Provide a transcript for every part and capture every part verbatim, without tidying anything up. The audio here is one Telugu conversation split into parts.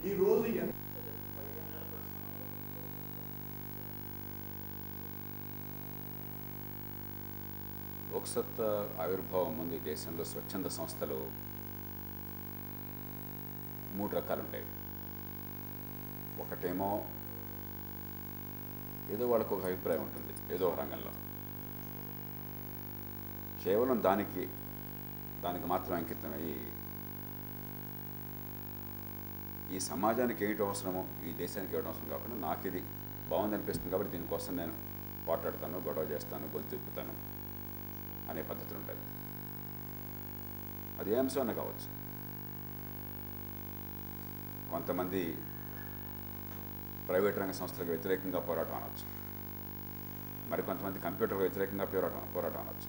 ఈరోజు లోక్సత్తా ఆవిర్భావం ముందు ఈ దేశంలో స్వచ్ఛంద సంస్థలు మూడు రకాలు ఉంటాయి. ఒకటేమో ఏదో వాళ్ళకు ఒక అభిప్రాయం ఉంటుంది, ఏదో ఒక రంగంలో కేవలం దానికి దానికి మాత్రం అంకితమై ఈ సమాజానికి ఏమిటి అవసరమో, ఈ దేశానికి ఏమిటి అవసరం కాకుండా నాకు ఇది బాగుంది అనిపిస్తుంది కాబట్టి దీనికోసం నేను పోట్లాడతాను, గొడవ చేస్తాను, గొంతు తిప్పుతాను అనే పద్ధతులు ఉంటుంది. అది ఏ అంశం కావచ్చు. కొంతమంది ప్రైవేట్ రంగ సంస్థలకు వ్యతిరేకంగా పోరాటం అనవచ్చు, మరి కొంతమంది కంప్యూటర్కు వ్యతిరేకంగా పోరాటం పోరాటం అనవచ్చు,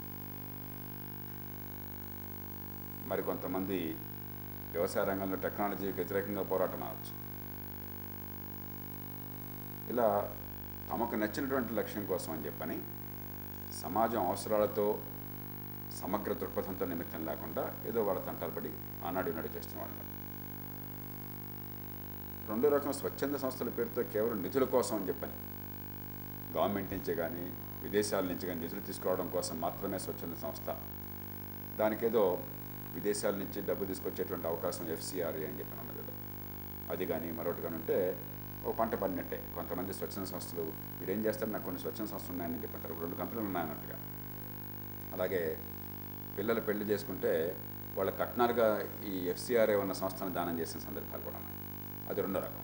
మరి కొంతమంది వ్యవసాయ రంగంలో టెక్నాలజీకి వ్యతిరేకంగా పోరాటం అనవచ్చు. ఇలా తమకు నచ్చినటువంటి లక్ష్యం కోసం అని చెప్పని సమాజం అవసరాలతో సమగ్ర దృక్పథంతో నిమిత్తం లేకుండా ఏదో వాళ్ళ తంటాలు పడి ఆనాడు ఈనాడు చేస్తున్న వాళ్ళు. రెండో రకం స్వచ్ఛంద సంస్థల పేరుతో కేవలం నిధుల కోసం అని చెప్పని గవర్నమెంట్ నుంచి కానీ విదేశాల నుంచి కానీ నిధులు తీసుకురావడం కోసం మాత్రమే స్వచ్ఛంద సంస్థ, దానికేదో విదేశాల నుంచి డబ్బు తీసుకొచ్చేటువంటి అవకాశం ఎఫ్సిఆర్ఏ అని చెప్పిన ఉన్నది. అది కానీ మరొకటి కానీ ఉంటే ఒక పంట పడినట్టే. కొంతమంది స్వచ్ఛంద సంస్థలు మీరేం చేస్తారు, నాకు కొన్ని స్వచ్ఛంద సంస్థలు ఉన్నాయని చెప్పంటారు, రెండు కంపెనీలు ఉన్నాయన్నట్టుగా. అలాగే పిల్లలు పెళ్లి చేసుకుంటే వాళ్ళ కట్నాలుగా ఈ ఎఫ్సిఆర్ఏ ఉన్న సంస్థను దానం చేసిన సందర్భాలు కూడా ఉన్నాయి. అది రెండో రకం.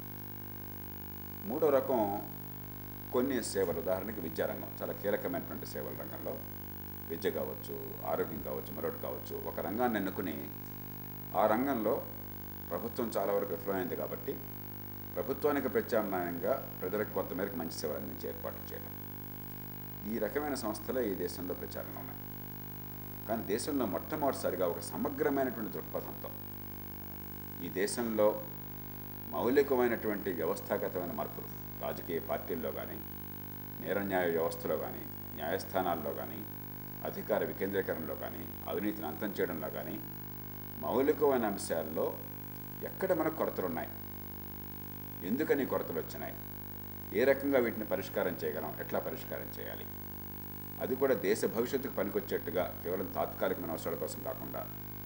మూడో రకం కొన్ని సేవలు, ఉదాహరణకి విద్యారంగం, చాలా కీలకమైనటువంటి సేవల రంగంలో విద్య కావచ్చు, ఆరోగ్యం కావచ్చు, మరొకటి కావచ్చు, ఒక రంగాన్ని ఎన్నుకుని ఆ రంగంలో ప్రభుత్వం చాలా వరకు విఫలమైంది కాబట్టి ప్రభుత్వానికి ప్రత్యామ్నాయంగా ప్రజలకు కొంతమేరకు మంచి సేవలు అందించి ఏర్పాటు చేయడం. ఈ రకమైన సంస్థలే ఈ దేశంలో ప్రచారంలో ఉన్నాయి. కానీ దేశంలో మొట్టమొదటిసారిగా ఒక సమగ్రమైనటువంటి దృక్పథంతో ఈ దేశంలో మౌలికమైనటువంటి వ్యవస్థాగతమైన మార్పులు, రాజకీయ పార్టీల్లో కానీ, నేర న్యాయ వ్యవస్థలో కానీ, న్యాయస్థానాల్లో కానీ, అధికార వికేంద్రీకరణలో కానీ, అవినీతిని అంతం చేయడంలో కానీ, మౌలికమైన అంశాల్లో ఎక్కడ మనకు కొరతలు ఉన్నాయి, ఎందుకని కొరతలు వచ్చినాయి, ఏ రకంగా వీటిని పరిష్కారం చేయగలం, ఎట్లా పరిష్కారం చేయాలి, అది కూడా దేశ భవిష్యత్తుకు పనికొచ్చేట్టుగా కేవలం తాత్కాలికమైన అవసరాల కోసం కాకుండా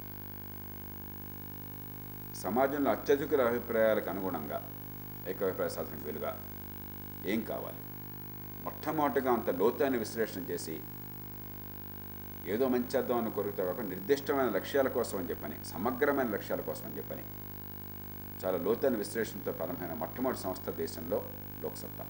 సమాజంలో అత్యధికుల అభిప్రాయాలకు అనుగుణంగా ఏకాభిప్రాయ సాధనకు వీలుగా ఏం కావాలి, మొట్టమొదటిగా అంత లోతైన విశ్లేషణ చేసి ఏదో మంచి చేద్దాం అన్న కోరికతో కాకుండా నిర్దిష్టమైన లక్ష్యాల కోసం అని చెప్పని, సమగ్రమైన లక్ష్యాల కోసం అని చెప్పని చాలా లోతైన విశ్లేషణతో ప్రారంభమైన మొట్టమొదటి సంస్థ దేశంలో లోక్సత్తా.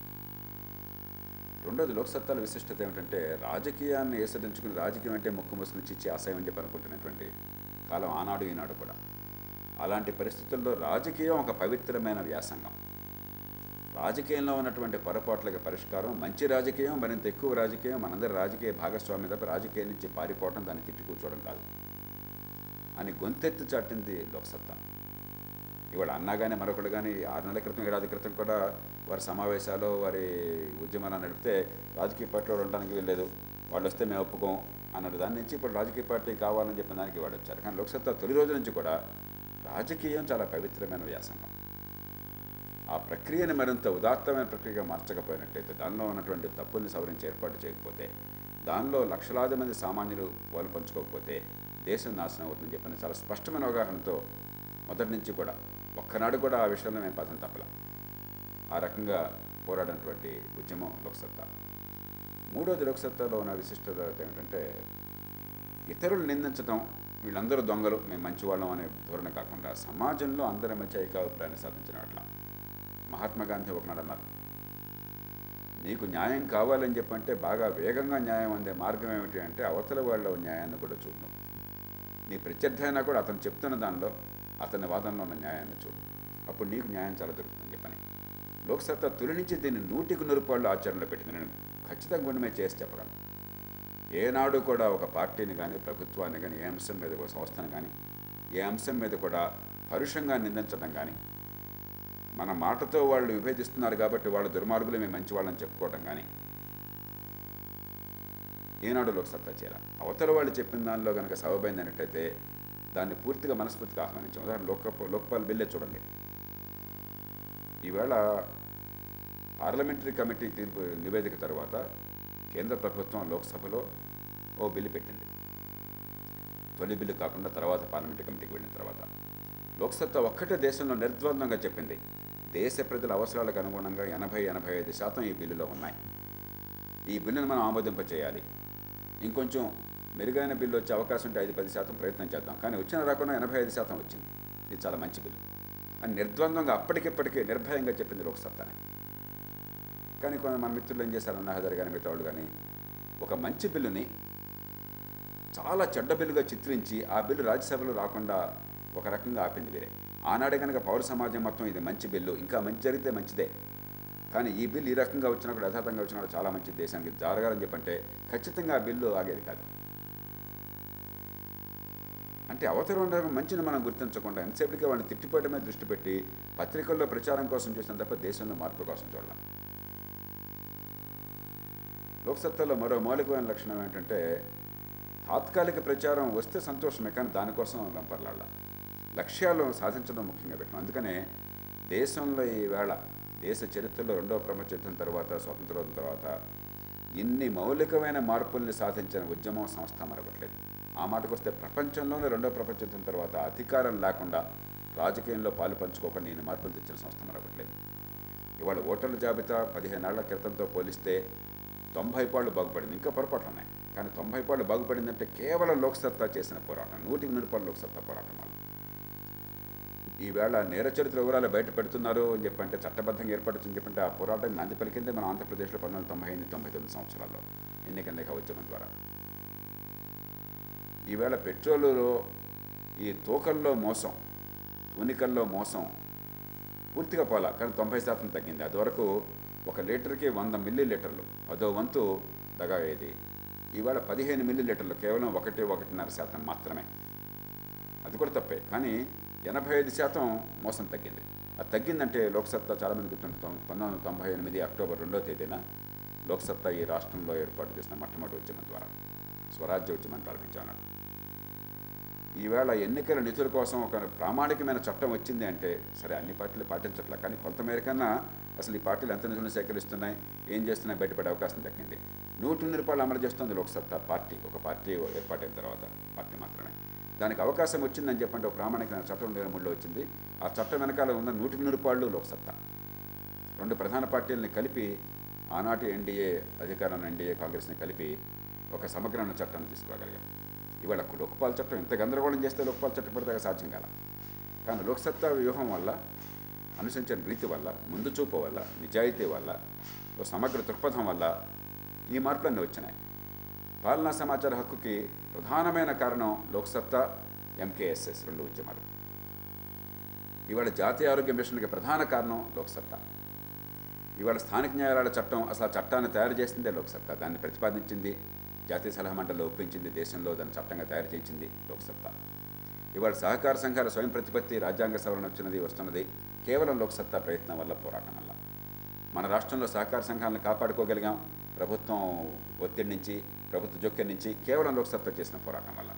రెండోది, లోక్సత్తాల విశిష్టత ఏమిటంటే రాజకీయాన్ని ఏసరించుకుని రాజకీయం అంటే ముక్కు మూసుకుని చిచ్చి ఆశయం అని చెప్పి అనుకుంటున్నటువంటి కాలం ఆనాడు ఈనాడు కూడా. అలాంటి పరిస్థితుల్లో రాజకీయం ఒక పవిత్రమైన వ్యాసంగం. రాజకీయంలో ఉన్నటువంటి పొరపాట్లకి పరిష్కారం, మంచి రాజకీయం, మరింత ఎక్కువ రాజకీయం, మనందరి రాజకీయ భాగస్వామ్యం తప్ప రాజకీయం నుంచి పారిపోవడం, దాన్ని తిట్టి కూర్చోవడం కాదు అని గొంతెత్తి చాటింది లోక్సత్తా. ఇవాళ అన్నా కానీ మరొకటి కానీ ఆరు నెలల క్రితం, ఏడాది క్రితం కూడా వారి సమావేశాలు, వారి ఉద్యమాలు నడిపితే రాజకీయ పార్టీలో ఉండడానికి వెళ్ళలేదు, వాళ్ళు వస్తే మేము ఒప్పుకోం అన్నది దాని నుంచి ఇప్పుడు రాజకీయ పార్టీ కావాలని చెప్పిన దానికి వాడు వచ్చారు. కానీ లోక్సత్తా తొలి రోజు నుంచి కూడా రాజకీయం చాలా పవిత్రమైన వ్యాసంగం. ఆ ప్రక్రియని మరింత ఉదాత్తమైన ప్రక్రియగా మార్చకపోయినట్టయితే, దానిలో ఉన్నటువంటి తప్పుల్ని సవరించి ఏర్పాటు చేయకపోతే, దానిలో లక్షలాది మంది సామాన్యులు వాళ్ళు పంచుకోకపోతే దేశం నాశనం అవుతుందని చెప్పిన చాలా స్పష్టమైన అవగాహనతో మొదటి నుంచి కూడా ఒక్కనాడు కూడా ఆ విషయంలో మేము పదం తప్పల ఆ రకంగా పోరాడినటువంటి ఉద్యమం లోక్సత్తా. మూడోది, లోక్సత్తాలో ఉన్న విశిష్టత ఏమిటంటే ఇతరులు నిందించడం, వీళ్ళందరూ దొంగలు మేము మంచివాళ్ళం అనే ధోరణి కాకుండా సమాజంలో అందరి మధ్య ఏకాభిప్రాయాన్ని సాధించిన అట్లా. మహాత్మా గాంధీ ఒకనాడు అన్నారు, నీకు న్యాయం కావాలని చెప్పంటే బాగా వేగంగా న్యాయం అందే మార్గం ఏమిటి అంటే అవతల వాళ్ళ న్యాయాన్ని కూడా చూడడం. నీ ప్రత్యర్థి అయినా కూడా అతను చెప్తున్న దానిలో, అతని వాదనలో ఉన్న న్యాయాన్ని చూడు, అప్పుడు నీకు న్యాయం చాలా దొరుకుతుంది చెప్పని లోక్సత్తా తొలి నుంచి దీన్ని నూటికి నూరు పాళ్ళు ఆచరణలో పెట్టింది. నేను ఖచ్చితంగా గుండె మీద చేసి చెప్పగలను. ఏనాడు కూడా ఒక పార్టీని కానీ, ప్రభుత్వాన్ని కానీ, ఏ అంశం మీద ఒక సంస్థను కానీ, ఏ అంశం మీద కూడా పరుషంగా నిందించడం కానీ, మన మాటతో వాళ్ళు విభేదిస్తున్నారు కాబట్టి వాళ్ళు దుర్మార్గులు, మేము మంచి వాళ్ళని చెప్పుకోవడం కానీ ఏనాడు లోక్సత్తా చేయాలి. అవతల వాళ్ళు చెప్పిన దానిలో కనుక సబబైంది అన్నట్టయితే దాన్ని పూర్తిగా మనస్ఫూర్తిగా ఆహ్వానించాం. ఉదాహరణ లోక లోక్పాల్ బిల్లే చూడండి. ఈవేళ పార్లమెంటరీ కమిటీ తీర్పు నివేదిక తర్వాత కేంద్ర ప్రభుత్వం లోక్సభలో ఓ బిల్లు పెట్టింది. తొలి బిల్లు కాకుండా తర్వాత పార్లమెంటరీ కమిటీకి వెళ్ళిన తర్వాత లోక్సత్తా ఒక్కటే దేశంలో నిర్ద్వందంగా చెప్పింది, దేశ ప్రజల అవసరాలకు అనుగుణంగా ఎనభై ఎనభై ఐదు శాతం ఈ బిల్లులో ఉన్నాయి. ఈ బిల్లును మనం ఆమోదింప చేయాలి. ఇంకొంచెం మెరుగైన బిల్లు వచ్చే అవకాశం ఉంటే ఐదు పది శాతం ప్రయత్నం చేద్దాం. కానీ వచ్చిన రాకుండా ఎనభై ఐదు శాతం వచ్చింది. ఇది చాలా మంచి బిల్లు అని నిర్ద్వందంగా అప్పటికిప్పటికీ నిర్భయంగా చెప్పింది లోక్సత్తానే. కానీ కొంత మన మిత్రులు ఏం చేశారన్న హజారి కానీ మిగతా వాళ్ళు కానీ ఒక మంచి బిల్లుని చాలా చెడ్డ బిల్లుగా చిత్రించి ఆ బిల్లు రాజ్యసభలో రాకుండా ఒక రకంగా ఆపింది వేరే. ఆనాడే కనుక పౌర సమాజం మొత్తం ఇది మంచి బిల్లు, ఇంకా మంచి జరిగితే మంచిదే, కానీ ఈ బిల్లు ఈ రకంగా వచ్చినప్పుడు యథార్థంగా వచ్చినప్పుడు చాలా మంచిది, దేశానికి జరగాలని చెప్పంటే ఖచ్చితంగా ఆ బిల్లు ఆగేది కాదు. అంటే అవతల ఉన్న మంచిని మనం గుర్తించకుండా ఎంతసేపటికి వాడిని తిట్టిపోయడమే దృష్టి పెట్టి పత్రికల్లో ప్రచారం కోసం చూసిన తప్ప దేశంలో మార్పు కోసం చూడాలి. లోక్సత్తాలో మరో మౌలికమైన లక్షణం ఏంటంటే తాత్కాలిక ప్రచారం వస్తే సంతోషమే, కానీ దానికోసం వెంపర్లాడ లక్ష్యాలను సాధించడం ముఖ్యంగా పెట్టడం. అందుకనే దేశంలో ఈవేళ దేశ చరిత్రలో రెండవ ప్రపంచ యుద్ధం తర్వాత స్వాతంత్రోత్సవం తర్వాత ఇన్ని మౌలికమైన మార్పుల్ని సాధించిన ఉద్యమం సంస్థ మరొకట్లేదు. ఆ మాటకు వస్తే ప్రపంచంలోనే రెండవ ప్రపంచ యుద్ధం తర్వాత అధికారం లేకుండా రాజకీయంలో పాలు పంచుకోకుండా ఇన్ని మార్పులు తెచ్చిన సంస్థ మరొకట్లేదు. ఇవాళ ఓటర్ల జాబితా పదిహేనేళ్ల క్రితంతో పోలిస్తే తొంభై పాళ్ళు బాగుపడింది. ఇంకా పొరపాట్లు ఉన్నాయి, కానీ తొంభై పాళ్ళు బాగుపడిందంటే కేవలం లోక్సత్తా చేసిన పోరాటం, నూటికి నూరు పాళ్ళు లోక్సత్తా పోరాటం వల్ల. ఈవేళ నేర చరిత్ర వివరాలు బయట పెడుతున్నారు అని చెప్పంటే చట్టబద్ధంగా ఏర్పడుతుందని చెప్పంటే ఆ పోరాటం నాంది పలికిందే మన ఆంధ్రప్రదేశ్లో పంతొమ్మిది వందల తొంభై ఎనిమిది తొంభై తొమ్మిది సంవత్సరాల్లో ఎన్నికల లేఖ ఉద్యమం ద్వారా. ఈవేళ పెట్రోలులో ఈ తూకల్లో మోసం, తూనికల్లో మోసం పూర్తిగా పోలా, కానీ తొంభై శాతం తగ్గింది. అది వరకు ఒక లీటర్కి వంద మిల్లీ లీటర్లు, పదో వంతు దగా అయ్యేది. ఈవేళ పదిహేను మిల్లీ లీటర్లు, కేవలం ఒకటి ఒకటిన్నర శాతం మాత్రమే. అది కూడా తప్పే, కానీ ఎనభై ఐదు శాతం మోసం తగ్గింది. అది తగ్గిందంటే లోక్సత్తా చాలామంది గుర్తుంటాం. పంతొమ్మిది వందల తొంభై ఎనిమిది అక్టోబర్ రెండో తేదీన లోక్సత్తా ఈ రాష్ట్రంలో ఏర్పాటు చేసిన మొట్టమొదటి ఉద్యమం ద్వారా స్వరాజ్య ఉద్యమం ప్రారంభించాను. ఈవేళ ఎన్నికల నిధుల కోసం ఒక ప్రామాణికమైన చట్టం వచ్చింది అంటే సరే అన్ని పార్టీలు పాటించట్లే, కానీ కొంతమేరకన్నా అసలు ఈ పార్టీలు ఎంత నిధులను సేకరిస్తున్నాయి, ఏం చేస్తున్నాయి బయటపడే అవకాశం దక్కింది. నూటి రూపాయలు అమలు చేస్తుంది లోక్సత్తా పార్టీ, ఒక పార్టీ ఏర్పాటైన తర్వాత పార్టీ మాత్రమే. దానికి అవకాశం వచ్చిందని చెప్పంటే ఒక ప్రామాణికమైన చట్టం రెండు వేల మూడులో వచ్చింది. ఆ చట్టం వెనకాల ఉన్న నూటికి నూరు రూపాయలు లోక్సత్తా. రెండు ప్రధాన పార్టీలని కలిపి ఆనాటి ఎన్డీఏ అధికారాన్ని ఎన్డీఏ కాంగ్రెస్ని కలిపి ఒక సమగ్రమైన చట్టాన్ని తీసుకురాగలిగాం. ఇవాళ లోక్పాల్ చట్టం ఇంత గందరగోళం చేస్తే లోక్పాల్ చట్టం పడితే సాధ్యం కాల. కానీ లోక్సత్తా వ్యూహం వల్ల, అనుసరించిన రీతి వల్ల, ముందు చూపు వల్ల, నిజాయితీ వల్ల, ఒక సమగ్ర దృక్పథం వల్ల ఈ మార్పులన్నీ వచ్చినాయి. పాలనా సమాచార హక్కుకి ప్రధానమైన కారణం లోక్సత్తా, ఎంకేఎస్ఎస్ రెండు ఉద్యమాలు. ఇవాళ జాతీయ ఆరోగ్య మిషన్కి ప్రధాన కారణం లోక్సత్తా. ఇవాళ స్థానిక న్యాయాలయాల చట్టం, అసలు ఆ చట్టాన్ని తయారు చేసిందే లోక్సత్తా. దాన్ని ప్రతిపాదించింది, జాతీయ సలహా మండలిలో ఒప్పించింది, దేశంలో దాన్ని చట్టంగా తయారు చేయించింది లోక్సత్తా. ఇవాళ సహకార సంఘాల స్వయం ప్రతిపత్తి, రాజ్యాంగ సవరణ వచ్చినది వస్తున్నది కేవలం లోక్సత్తా ప్రయత్నం వల్ల, పోరాటం వల్ల. మన రాష్ట్రంలో సహకార సంఘాలను కాపాడుకోగలిగాం ప్రభుత్వం ఒత్తిడి నుంచి, ప్రభుత్వ జోక్యం నుంచి, కేవలం లోక్సత్తా చేసిన పోరాటం వల్ల.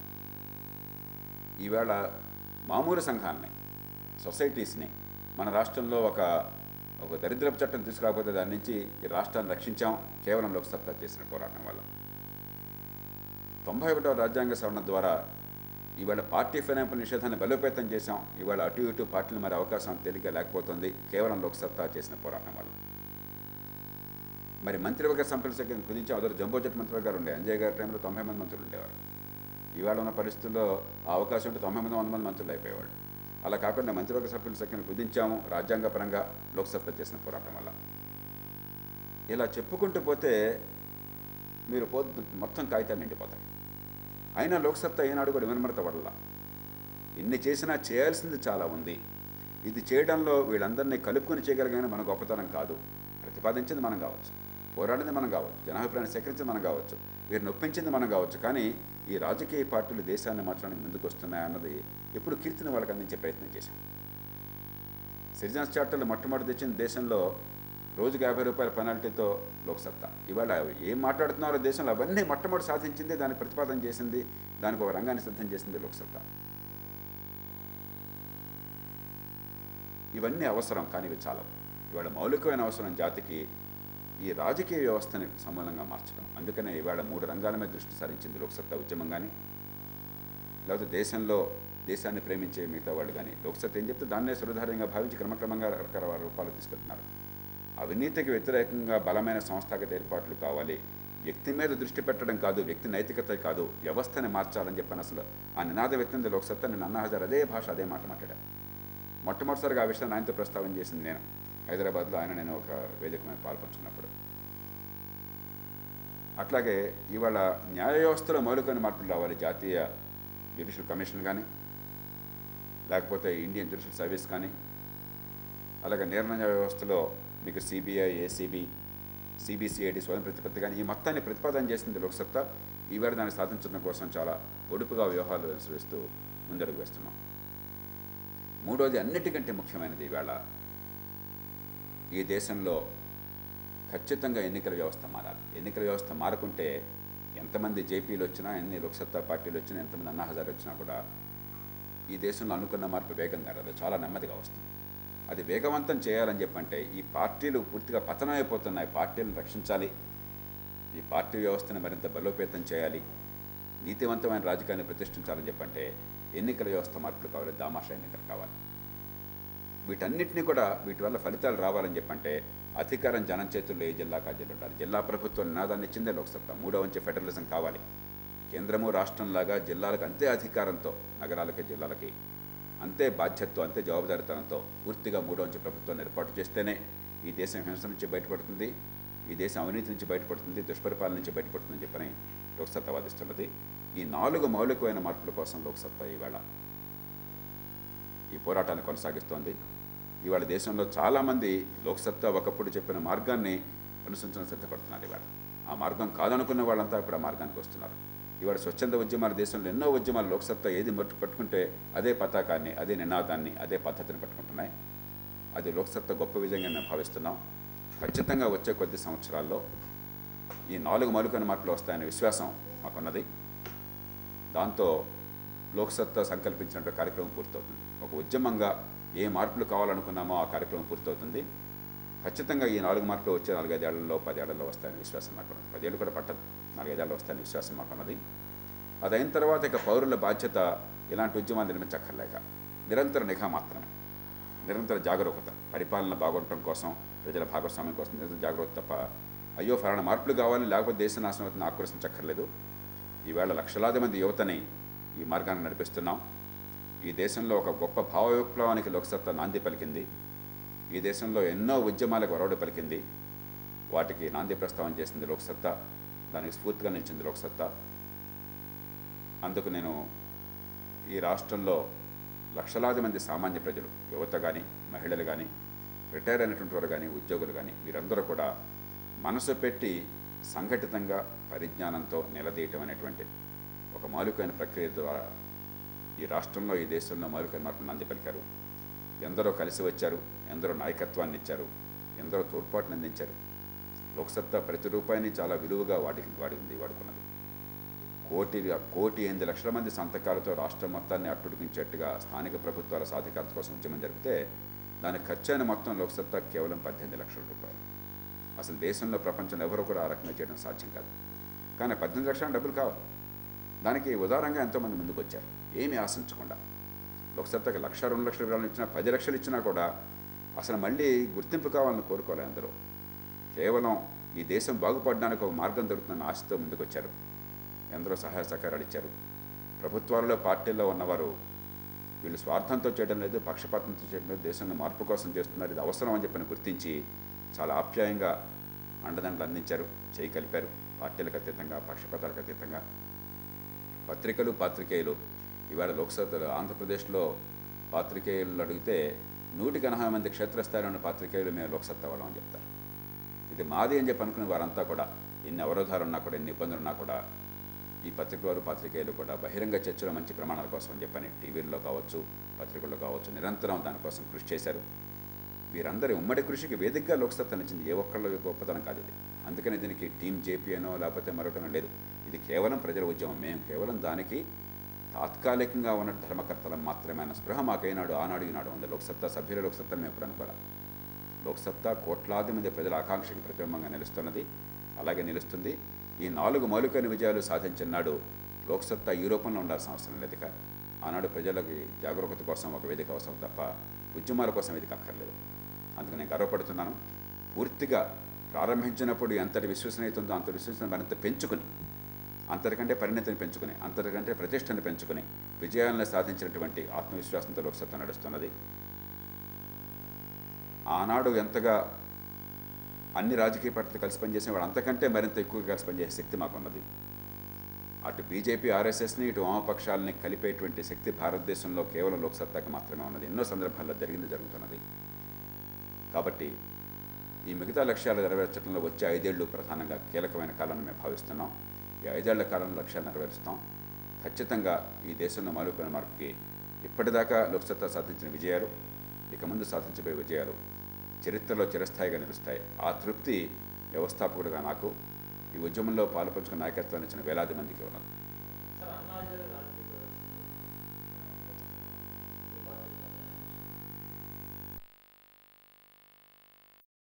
ఈవేళ మామూలు సంఘాలని, సొసైటీస్ని మన రాష్ట్రంలో ఒక ఒక దరిద్రపు చట్టం తీసుకురాకపోతే దాని నుంచి ఈ రాష్ట్రాన్ని రక్షించాం కేవలం లోక్సత్తా చేసిన పోరాటం వల్ల. తొంభై ఒకటవ రాజ్యాంగ సవరణ ద్వారా ఈవేళ పార్టీ ఫిరాయింపుల నిషేధాన్ని బలోపేతం చేశాం. ఇవాళ అటు ఇటు పార్టీలు మరి అవకాశం తేలిక లేకపోతుంది కేవలం లోక్సత్తా చేసిన పోరాటం వల్ల. మరి మంత్రివర్గ సంపద కుదించి అదొక జంబో జట్ మంత్రివర్గాలు ఉండే. అంజయ్ గారి టైంలో తొంభై మంది మంత్రులు ఉండేవారు. ఇవాళ ఉన్న పరిస్థితుల్లో ఆ అవకాశం ఉంటే తొంభై మంది వంద మంది మంత్రులు అయిపోయేవాళ్ళు. అలా కాకుండా మంత్రివర్గ సభ్యుల సంఖ్యను కుదించాము రాజ్యాంగపరంగా లోక్సత్తా చేసిన పోరాటం వల్ల. ఇలా చెప్పుకుంటూ పోతే మీరు పొద్దు మొత్తం కాగితాలు నిండిపోతాయి. అయినా లోక్సత్తా ఏనాడు కూడా వినమ్రత పడలా. ఇన్ని చేసినా చేయాల్సింది చాలా ఉంది. ఇది చేయడంలో వీళ్ళందరినీ కలుపుకొని చేయగలిగిన మన గొప్పతనం కాదు. ప్రతిపాదించింది మనం కావచ్చు, పోరాడింది మనం కావచ్చు, జనాభిప్రాయాన్ని సేకరించింది మనం కావచ్చు, వీరిని ఒప్పించింది మనం కావచ్చు, కానీ ఈ రాజకీయ పార్టీలు దేశాన్ని మార్చడానికి ముందుకు వస్తున్నాయన్నది ఎప్పుడు కీర్తిని వాళ్ళకి అందించే ప్రయత్నం చేశాం. సిటిజన్స్ చార్టర్లు మొట్టమొదటి తెచ్చిన దేశంలో రోజుకు యాభై రూపాయల పెనాల్టీతో లోక్సత్తా. ఇవాళ ఏం మాట్లాడుతున్నారో దేశంలో అవన్నీ మొట్టమొదటి సాధించింది, దాన్ని ప్రతిపాదన చేసింది, దానికి ఒక రంగాన్ని సిద్ధం చేసింది లోక్సత్తా. ఇవన్నీ అవసరం, కానీ ఇవి చాలవు. ఇవాళ మౌలికమైన అవసరం జాతికి ఈ రాజకీయ వ్యవస్థని సమూలంగా మార్చడం. అందుకనే ఇవాళ మూడు రంగాల మీద దృష్టి సారించింది లోక్సత్తా ఉద్యమం కానీ, లేకపోతే దేశంలో దేశాన్ని ప్రేమించే మిగతా వాళ్ళు కానీ. లోక్సత్తా ఏం చెప్తే దాన్నే సురధార్యంగా భావించి క్రమక్రమంగా రకరకాల రూపాలు తీసుకెళ్తున్నారు. అవినీతికి వ్యతిరేకంగా బలమైన సంస్థాగత ఏర్పాట్లు కావాలి, వ్యక్తి మీద దృష్టి పెట్టడం కాదు, వ్యక్తి నైతికత కాదు, వ్యవస్థని మార్చాలని చెప్పని అసలు ఆ నినాదం ఎత్తింది లోక్సత్తా. నేను అన్నా హజార్ అదే భాష అదే మాట మాట్లాడాను. మొట్టమొదటిసారిగా ఆ విషయాన్ని ఆయనతో ప్రస్తావన చేసింది నేను హైదరాబాద్లో, ఆయన నేను ఒక వేదిక మీద పాల్పంచుకున్నప్పుడు. అట్లాగే ఇవాళ న్యాయ వ్యవస్థలో మౌలికమైన మార్పులు రావాలి. జాతీయ జ్యుడిషియల్ కమిషన్ కానీ, లేకపోతే ఇండియన్ జ్యుడిషియల్ సర్వీస్ కానీ, అలాగే నిర్ణయ వ్యవస్థలో మీకు సిబిఐ, ఏసీబీ, సిబిసిఐడి, స్వయం ప్రతిపత్తి కానీ, ఈ మొత్తాన్ని ప్రతిపాదన చేసింది లోక్సత్తా. ఈవేళ దాన్ని సాధించడం కోసం చాలా ఒడుపుగా వ్యూహాలు అనుసరిస్తూ ముందడుగు వేస్తున్నాం. మూడోది, అన్నిటికంటే ముఖ్యమైనది, ఈవేళ ఈ దేశంలో ఖచ్చితంగా ఎన్నికల వ్యవస్థ మారాలి. ఎన్నికల వ్యవస్థ మారకుంటే ఎంతమంది జేపీలు వచ్చినా, ఎన్ని లోక్సత్తా పార్టీలు వచ్చినా, ఎంతమంది అన్నా హజార్ వచ్చినా కూడా ఈ దేశంలో అనుకున్న మార్పు వేగంగా రాదు, చాలా నెమ్మదిగా వస్తుంది. అది వేగవంతం చేయాలని చెప్పంటే ఈ పార్టీలు పూర్తిగా పతనం అయిపోతున్నాయి. పార్టీలను రక్షించాలి, ఈ పార్టీ వ్యవస్థను మరింత బలోపేతం చేయాలి, నీతివంతమైన రాజకీయాన్ని ప్రతిష్ఠించాలని చెప్పంటే ఎన్నికల వ్యవస్థ మార్పులు కావాలి, దామాషా ఎన్నికలు కావాలి. వీటన్నిటినీ కూడా వీటి వల్ల ఫలితాలు రావాలని చెప్పంటే అధికారం జనం చేతుల్లో ఏ జిల్లా కాజీలు ఉండాలి. జిల్లా ప్రభుత్వం నినాదాన్ని ఇచ్చిందే లోక్సత్తా. మూడో వంచే ఫెడరలిజం కావాలి. కేంద్రము రాష్ట్రంలాగా జిల్లాలకు అంతే అధికారంతో, నగరాలకి జిల్లాలకి అంతే బాధ్యతతో, అంతే జవాబుదారితనంతో పూర్తిగా మూడో వంచే ప్రభుత్వాన్ని ఏర్పాటు చేస్తేనే ఈ దేశం హింస నుంచి బయటపడుతుంది, ఈ దేశం అవినీతి నుంచి బయటపడుతుంది, దుష్పరిపాలన నుంచి బయటపడుతుందని చెప్పని లోక్సత్తా వాదిస్తున్నది. ఈ నాలుగు మౌలికమైన మార్పుల కోసం లోక్సత్తా ఈవేళ ఈ పోరాటాన్ని కొనసాగిస్తోంది. ఇవాళ దేశంలో చాలామంది లోక్సత్తా ఒకప్పుడు చెప్పిన మార్గాన్ని అనుసరించడం సిద్ధపడుతున్నారు. ఇవాళ ఆ మార్గం కాదనుకున్న వాళ్ళంతా ఇప్పుడు ఆ మార్గానికి వస్తున్నారు. ఇవాళ స్వచ్ఛంద ఉద్యమాలు, దేశంలో ఎన్నో ఉద్యమాలు లోక్సత్తా ఏది మట్టు పట్టుకుంటే అదే పతాకాన్ని, అదే నినాదాన్ని, అదే పద్ధతిని పట్టుకుంటున్నాయి. అది లోక్సత్తా గొప్ప విజయంగా మేము భావిస్తున్నాం. ఖచ్చితంగా వచ్చే కొద్ది సంవత్సరాల్లో ఈ నాలుగు మౌలికమైన మార్పులు వస్తాయనే విశ్వాసం మాకున్నది. దాంతో లోక్సత్తా సంకల్పించినట్టు కార్యక్రమం పూర్తవుతుంది. ఒక ఉద్యమంగా ఏ మార్పులు కావాలనుకున్నామో ఆ కార్యక్రమం పూర్తవుతుంది. ఖచ్చితంగా ఈ నాలుగు మార్పులు వచ్చే నాలుగైదేళ్లలో పదేళ్లలో వస్తాయని విశ్వాసం మాకున్నది. పదేళ్ళు కూడా పట్టదు, నాలుగైదేళ్ళు వస్తాయని విశ్వాసం మాకున్నది. అదైన తర్వాత ఇక పౌరుల బాధ్యత ఇలాంటి ఉద్యమాన్ని నిర్మించక్కర్లేక నిరంతర నిఘా మాత్రమే, నిరంతర జాగరూకత, పరిపాలన బాగుండటం కోసం, ప్రజల భాగస్వామ్యం కోసం నిరంతర జాగరూకత తప్ప అయ్యో ఫలానా మార్పులు కావాలి లేకపోతే దేశ నాశనం అవుతుంది ఆక్రోశించక్కర్లేదు. ఈవేళ లక్షలాది మంది యువతని ఈ మార్గాన్ని నడిపిస్తున్నాం. ఈ దేశంలో ఒక గొప్ప భావ విప్లవానికి లోక్సత్తా నాంది పలికింది. ఈ దేశంలో ఎన్నో ఉద్యమాలకు వరవడి పలికింది. వాటికి నాంది ప్రస్తావన చేసింది లోక్సత్తా, దానికి స్ఫూర్తిగా నిలిచింది లోక్సత్తా. అందుకు నేను ఈ రాష్ట్రంలో లక్షలాది మంది సామాన్య ప్రజలు, యువత కానీ, మహిళలు కానీ, రిటైర్ అయినటువంటి వారు కానీ, ఉద్యోగులు కానీ, వీరందరూ కూడా మనసు పెట్టి సంఘటితంగా పరిజ్ఞానంతో నిలదీయటం అనేటువంటి ఒక మౌలికమైన ప్రక్రియ ద్వారా ఈ రాష్ట్రంలో, ఈ దేశంలో మౌలికమైన మార్పులు నాంది పలికారు. ఎందరో కలిసి వచ్చారు, ఎందరో నాయకత్వాన్ని ఇచ్చారు, ఎందరో తోడ్పాటును అందించారు. లోక్సత్తా ప్రతి రూపాయిని చాలా విలువగా వాడి వాడి ఉంది వాడుకున్నది. కోటి కోటి ఎనిమిది లక్షల మంది సంతకాలతో రాష్ట్రం మొత్తాన్ని అట్టుడికించేట్టుగా స్థానిక ప్రభుత్వాల సాధికారత కోసం ఉద్యమం జరిపితే దానికి ఖర్చైన మొత్తం లోక్సత్తా కేవలం పద్దెనిమిది లక్షల రూపాయలు. అసలు దేశంలో, ప్రపంచంలో ఎవరు కూడా ఆ రకంగా చేయడం సాధ్యం కాదు. కానీ పద్దెనిమిది లక్షల డబ్బులు కావాలి. దానికి ఉదారంగా ఎంతోమంది ముందుకు వచ్చారు, ఏమీ ఆశించకుండా. లోక్సత్తాకి లక్ష రెండు లక్షల విరాళాలు ఇచ్చినా, పది లక్షలు ఇచ్చినా కూడా అసలు మళ్ళీ గుర్తింపు కావాలని కోరుకోలే అందరూ. కేవలం ఈ దేశం బాగుపడడానికి ఒక మార్గం దొరుకుతున్న ఆశతో ముందుకు వచ్చారు. ఎందరో సహాయ సహకారాలు ఇచ్చారు. ప్రభుత్వాలలో, పార్టీల్లో ఉన్నవారు వీళ్ళు స్వార్థంతో చేయడం లేదు, పక్షపాతంతో చేయడం లేదు, దేశాన్ని మార్పు కోసం చేస్తున్నారు, ఇది అవసరం అని చెప్పని గుర్తించి చాలా ఆప్యాయంగా అండదండలు అందించారు, చేయి కలిపారు. పార్టీలకు అతీతంగా, పక్షపాతాలకు అతీతంగా. పత్రికలు, పాత్రికేయులు ఇవాళ లోక్సత్తాలో ఆంధ్రప్రదేశ్లో పాత్రికేయులు అడిగితే నూటికి ఎనభై మంది క్షేత్రస్థాయిలో ఉన్న పాత్రికేయులు మేము లోక్సత్తా వాళ్ళం అని చెప్తారు. ఇది మాది అని చెప్పి అనుకునే వారంతా కూడా ఎన్ని అవరోధాలు ఉన్నా కూడా, ఎన్ని ఇబ్బందులు ఉన్నా కూడా ఈ పత్రికల వారు, పాత్రికేయులు కూడా బహిరంగ చర్చలో మంచి ప్రమాణాల కోసం అని చెప్పని టీవీల్లో కావచ్చు, పత్రికల్లో కావచ్చు నిరంతరం దానికోసం కృషి చేశారు. వీరందరి ఉమ్మడి కృషికి వేదికగా లోక్సత్తా నిలిచింది. ఏ ఒక్కళ్ళు గొప్పతనం కాదు ఇది. అందుకని దీనికి టీం జేపీ అనో లేకపోతే మరొకటనో లేదు. ఇది కేవలం ప్రజల ఉద్యమం. మేము కేవలం దానికి తాత్కాలికంగా ఉన్న ధర్మకర్తలం మాత్రమే అన్న స్పృహ మాకైనాడు, ఆనాడు, ఈనాడు ఉంది. లోక్సత్తా సభ్యుల లోక్సత్తా మేము ఎప్పుడు అనుకోవాలి. లోక్సత్తా కోట్లాది మంది ప్రజల ఆకాంక్షకి ప్రతిబింబంగా నిలుస్తున్నది, అలాగే నిలుస్తుంది. ఈ నాలుగు మౌలికమైన విజయాలు సాధించిన నాడు లోక్సత్తా ఈ రూపంలో ఉండాల్సిన అవసరం లేదు. ఇక ఆనాడు ప్రజలకి జాగరూకత కోసం ఒక వేదిక అవసరం తప్ప ఉద్యమాల కోసం వేదిక అక్కర్లేదు. అందుకు నేను గర్వపడుతున్నాను. పూర్తిగా ప్రారంభించినప్పుడు ఎంతటి విశ్వసనీయత ఉందో అంత విశ్వసనీయత మరింత పెంచుకుని, అంతటికంటే పరిణతిని పెంచుకుని, అంతటికంటే ప్రతిష్టని పెంచుకుని విజయాలను సాధించినటువంటి ఆత్మవిశ్వాసంతో లోక్సత్తా నడుస్తున్నది. ఆనాడు ఎంతగా అన్ని రాజకీయ పార్టీలు కలిసి పనిచేసిన వాడు అంతకంటే మరింత ఎక్కువగా కలిసి పనిచేసే శక్తి మాకున్నది. అటు బీజేపీ, ఆర్ఎస్ఎస్ని, ఇటు వామపక్షాలని కలిపేటువంటి శక్తి భారతదేశంలో కేవలం లోక్సత్తాకి మాత్రమే ఉన్నది. ఎన్నో సందర్భాల్లో జరిగింది, జరుగుతున్నది. కాబట్టి ఈ మిగతా లక్ష్యాలు నెరవేర్చడంలో వచ్చే ఐదేళ్లు ప్రధానంగా కీలకమైన కాలాన్ని మేము భావిస్తున్నాం. ఈ ఐదేళ్ల కాలంలో లక్ష్యాలు నెరవేరుస్తాం. ఖచ్చితంగా ఈ దేశంలో మౌలికమైన మార్పుకి ఇప్పటిదాకా లోక్సత్తా సాధించిన విజయాలు, ఇక ముందు సాధించబోయే విజయాలు చరిత్రలో చిరస్థాయిగా నిలుస్తాయి. ఆ తృప్తి వ్యవస్థాపకుడిగా నాకు, ఈ ఉద్యమంలో పాలుపంచుకున్న నాయకత్వాన్ని ఇచ్చిన వేలాది మందికి ఉన్నది.